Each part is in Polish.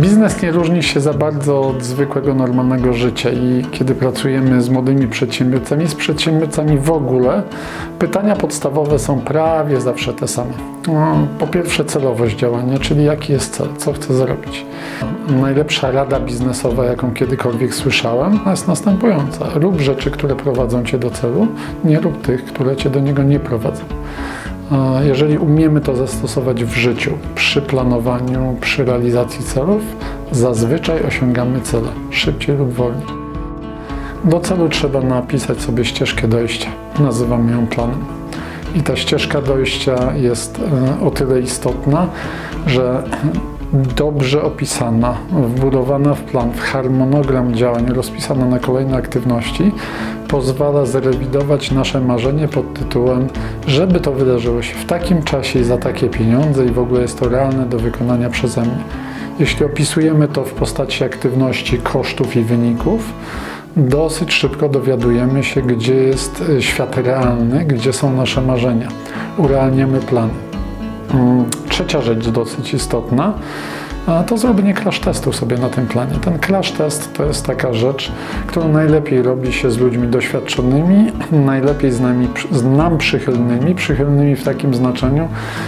Biznes nie różni się za bardzo od zwykłego, normalnego życia i kiedy pracujemy z młodymi przedsiębiorcami, z przedsiębiorcami w ogóle, pytania podstawowe są prawie zawsze te same. Po pierwsze celowość działania, czyli jaki jest cel, co chcę zrobić. Najlepsza rada biznesowa, jaką kiedykolwiek słyszałem, jest następująca. Rób rzeczy, które prowadzą Cię do celu, nie rób tych, które Cię do niego nie prowadzą. Jeżeli umiemy to zastosować w życiu, przy planowaniu, przy realizacji celów, zazwyczaj osiągamy cele, szybciej lub wolniej. Do celu trzeba napisać sobie ścieżkę dojścia, nazywamy ją planem. I ta ścieżka dojścia jest o tyle istotna, że dobrze opisana, wbudowana w plan, w harmonogram działań, rozpisana na kolejne aktywności, pozwala zrewidować nasze marzenie pod tytułem, żeby to wydarzyło się w takim czasie i za takie pieniądze i w ogóle jest to realne do wykonania przeze mnie. Jeśli opisujemy to w postaci aktywności, kosztów i wyników, dosyć szybko dowiadujemy się, gdzie jest świat realny, gdzie są nasze marzenia. Urealniamy plany. Trzecia rzecz dosyć istotna, to zrobienie crash testu sobie na tym planie. Ten crash test to jest taka rzecz, którą najlepiej robi się z ludźmi doświadczonymi, najlepiej z nam przychylnymi w takim znaczeniu,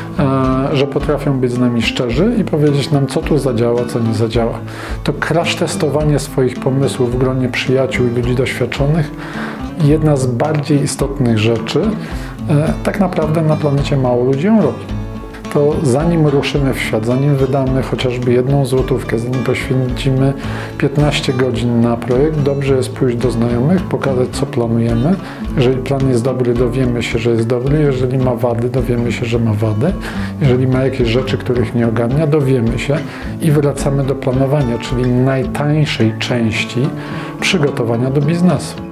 że potrafią być z nami szczerzy i powiedzieć nam, co tu zadziała, co nie zadziała. To crash testowanie swoich pomysłów w gronie przyjaciół i ludzi doświadczonych jedna z bardziej istotnych rzeczy. Tak naprawdę na planecie mało ludzi ją robi. To zanim ruszymy w świat, zanim wydamy chociażby 1 złotówkę, zanim poświęcimy 15 godzin na projekt, dobrze jest pójść do znajomych, pokazać, co planujemy. Jeżeli plan jest dobry, dowiemy się, że jest dobry. Jeżeli ma wady, dowiemy się, że ma wady. Jeżeli ma jakieś rzeczy, których nie ogarnia, dowiemy się i wracamy do planowania, czyli najtańszej części przygotowania do biznesu.